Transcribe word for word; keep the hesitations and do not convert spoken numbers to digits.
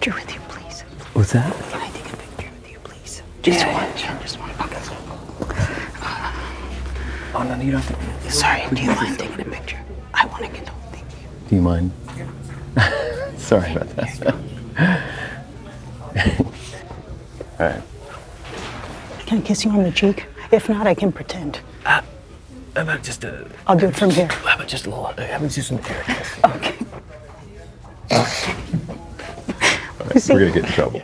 picture with you, please? What's that? Can I take a picture with you, please? Just Yeah, one. yeah, sure. Just one. Okay. Oh, no, no, you don't have to. Sorry, do you mind taking a picture? I want to get home. Thank you. Do you mind? Sorry about that. All right. Can I kiss you on the cheek? If not, I can pretend. Uh, how about just a... I'll do it from here. How about just a little... How about just an air kiss? Okay. All right, we're gonna get in trouble.